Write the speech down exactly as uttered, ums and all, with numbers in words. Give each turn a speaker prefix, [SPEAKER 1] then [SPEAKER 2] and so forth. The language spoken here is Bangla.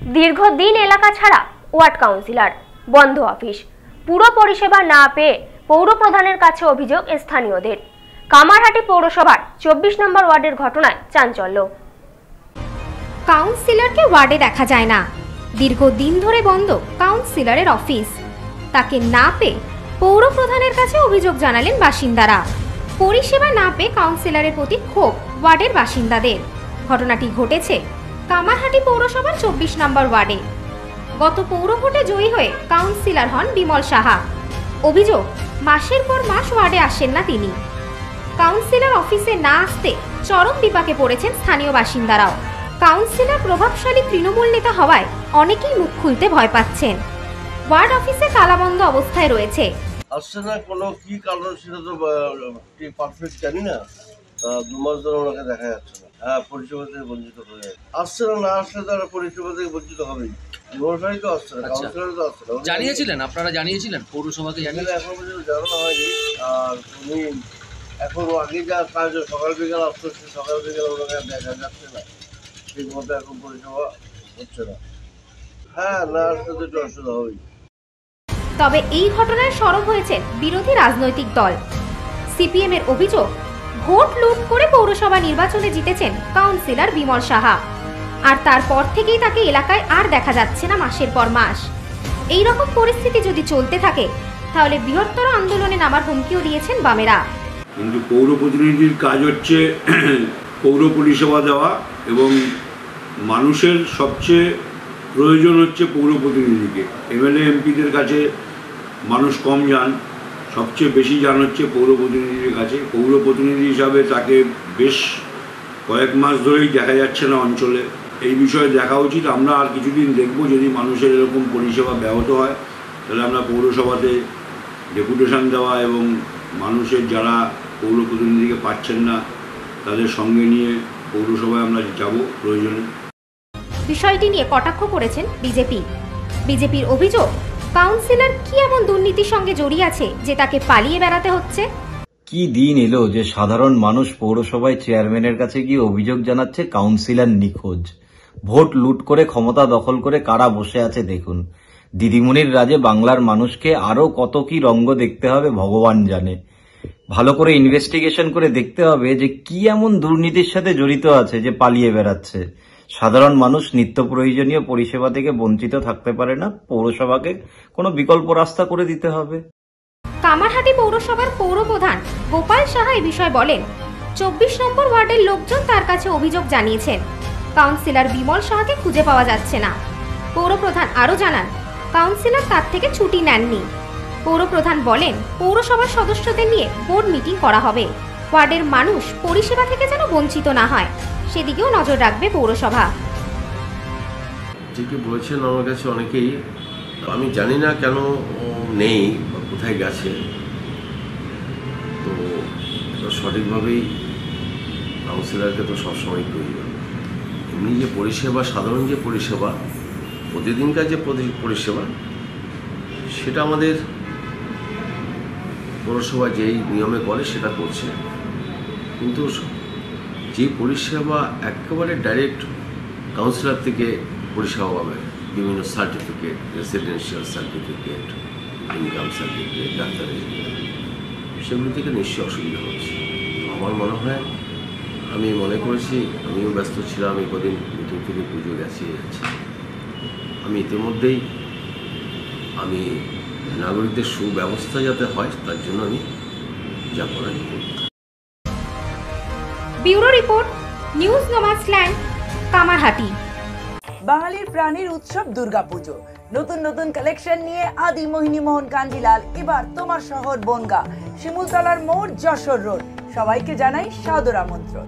[SPEAKER 1] দীর্ঘদিন এলাকা ছাড়া ওয়ার্ড কাউন্সিলর, বন্ধ অফিস, পুরো পরিষেবা না পেয়ে পৌর প্রধানের কাছে অভিযোগ স্থানীয়দের। কামারহাটি পৌরসভার চব্বিশ নম্বর ওয়ার্ডের ঘটনায় চাঞ্চল্য।
[SPEAKER 2] কাউন্সিলরকে ওয়ার্ডে দেখা যায় না, দীর্ঘদিন ধরে বন্ধ কাউন্সিলরের অফিস। তাকে না পেয়ে পৌর প্রধানের কাছে অভিযোগ জানালেন বাসিন্দারা। পরিষেবা না পেয়ে কাউন্সিলরের প্রতি ক্ষোভ ওয়ার্ডের বাসিন্দাদের। ঘটনাটি ঘটেছে কামারহাটি পৌরসভার চব্বিশ নম্বর ওয়ার্ডে। গত পৌর ভোটে জয়ী হয়ে কাউন্সিলর হন বিমল সাহা। অভিযোগ, মাসের পর মাস ওয়ার্ডে আসেন না তিনি। কাউন্সিলর অফিসে না আসতে চরম বিপাকে পড়েছেন স্থানীয় বাসিন্দারাও। কাউন্সিলর প্রভাবশালী তৃণমূল নেতা হওয়ায় অনেকেই মুখ খুলতে ভয় পাচ্ছেন। ওয়ার্ড অফিসে তালাবন্ধ অবস্থায় রয়েছে।
[SPEAKER 3] আসছে না কোনো কি কারণ সেটা তো পারফেক্ট জানি না। দু মাস ধরে ওনাকে দেখা যাচ্ছে না। হ্যাঁ, পরিষেবা থেকে বঞ্চিত হয়ে যাচ্ছে। আসছে না, না আসলে তারা পরিষেবা থেকে বঞ্চিত হবেই। বিমলসাই তো আসছে না, কাউন্সিলর তো আসছে না।
[SPEAKER 4] জানিয়েছিলেন, আপনারা জানিয়েছিলেন পৌরসভাকে? জানিয়ে
[SPEAKER 3] এখন পর্যন্ত জানানো হয়নি। আর উনি এখন আগে যা কাজ সকাল বিকাল আসতে হচ্ছে, সকাল বিকাল ওনাকে দেখা যাচ্ছে না, ঠিক মতো এখন পরিষেবা হচ্ছে না। হ্যাঁ, না আসলে তো একটু অসুবিধা হবেই।
[SPEAKER 2] তবে এই ঘটনায় সরব হয়েছে বিরোধী রাজনৈতিক দল। সিপিএম এর অভিযোগ, ভোট লুট করে পৌরসভা নির্বাচনে জিতেছেন কাউন্সিলর বিমল সাহা, আর তারপর থেকেই তাকে এলাকায় আর দেখা যাচ্ছে না মাসের পর মাস। এই রকম পরিস্থিতি যদি চলতে থাকে তাহলে বৃহত্তর আন্দোলনে নামার হুমকিও দিয়েছেন বামেরা।
[SPEAKER 5] কিন্তু পৌর প্রতিনিধির কাজ হচ্ছে পৌর পরিষেবা দেওয়া, এবং মানুষের সবচেয়ে প্রয়োজন হচ্ছে পৌর প্রতিনিধিকে। এমএলএ এমপিদের কাছে মানুষ কম যান, সবচেয়ে বেশি যান হচ্ছে পৌর প্রতিনিধির কাছে। পৌর প্রতিনিধি হিসাবে তাকে বেশ কয়েক মাস ধরেই দেখা যাচ্ছে না অঞ্চলে। এই বিষয়ে দেখা উচিত। আমরা আর কিছুদিন দেখব, যদি মানুষের এরকম পরিষেবা ব্যাহত হয় তাহলে আমরা পৌরসভাতে ডেপুটেশন দেওয়া এবং মানুষের যারা পৌর প্রতিনিধিকে পাচ্ছেন না তাদের সঙ্গে নিয়ে পৌরসভায় আমরা যাব প্রয়োজনে।
[SPEAKER 2] বিষয়টি নিয়ে কটাক্ষ করেছেন বিজেপি। বিজেপির অভিযোগ, কাউন্সিলর কি এমন দুর্নীতির সঙ্গে জড়িয়ে আছে যে তাকে পালিয়ে বেড়াতে হচ্ছে।
[SPEAKER 6] কি দিন এলো যে সাধারণ মানুষ পৌরসভায় চেয়ারম্যানের কাছে গিয়ে অভিযোগ জানাচ্ছে কাউন্সিলর নিখোঁজ। ভোট লুট করে ক্ষমতা দখল করে কারা বসে আছে দেখুন। দিদিমণির রাজে বাংলার মানুষকে আরো কত কি রঙ্গ দেখতে হবে ভগবান জানে। ভালো করে ইনভেস্টিগেশন করে দেখতে হবে যে কি এমন দুর্নীতির সাথে জড়িত আছে যে পালিয়ে বেড়াচ্ছে। সাধারণ মানুষ নিত্য প্রয়োজনীয় পরিষেবা থেকে বঞ্চিত থাকতে পারে না, পৌরসভাকে কোনো বিকল্প রাস্তা করে দিতে হবে।
[SPEAKER 2] কামারহাটি পৌরসভার পৌর প্রধান গোপাল সাহা এই বিষয়ে বলেন, চব্বিশ নম্বর ওয়ার্ডের লোকজন তার কাছে অভিযোগ জানিয়েছেন কাউন্সিলর বিমল সাহাকে খুঁজে পাওয়া যাচ্ছে না। পৌর প্রধান আরও জানান, কাউন্সিলর তার থেকে ছুটি নেননি। পৌর প্রধান বলেন, পৌরসভার সদস্যদের নিয়ে বোর্ড মিটিং করা হবে। ওয়ার্ডের মানুষ পরিষেবা থেকে যেন বঞ্চিত না হয় সেদিকেও নজর রাখবে পৌরসভা।
[SPEAKER 3] ঠিকই বলেছেন আমার কাছে অনেকেই। আমি জানি না কেন নেই বা কোথায় গেছে, তো সঠিকভাবেই কাউন্সিলরকে তো সবসময় প্রয়োজন। এমনি যে পরিষেবা, সাধারণ যে পরিষেবা, প্রতিদিনকার যে পরিষেবা, সেটা আমাদের পৌরসভা যেই নিয়মে করে সেটা করছে। কিন্তু যে পরিষেবা একেবারে ডাইরেক্ট কাউন্সিলর থেকে পরিষেবা পাবে, বিভিন্ন certificate, residential certificate, income certificate, ডাক্তারের, সেগুলো থেকে নিশ্চয়ই অসুবিধা হচ্ছে। আমার মনে হয়, আমি মনে করেছি, আমিও ব্যস্ত ছিলাম এই কদিন, মিটিং থেকে পুজো গেছে যাচ্ছে। আমি ইতিমধ্যেই আমি নাগরিকদের সুব্যবস্থা যাতে হয় তার জন্য আমি যা করার করি।
[SPEAKER 2] Bureau report, news Nomadland, Kamarhati.
[SPEAKER 7] বাঙালির প্রাণীর উৎসব দুর্গাপুজো। নতুন নতুন কালেকশন নিয়ে আদি মোহিনী মোহন কাঞ্জিলাল এবার তোমার শহর বনগাঁ, শিমুলতলার মোড়, যশোর রোড। সবাইকে জানাই সাদর আমন্ত্রণ।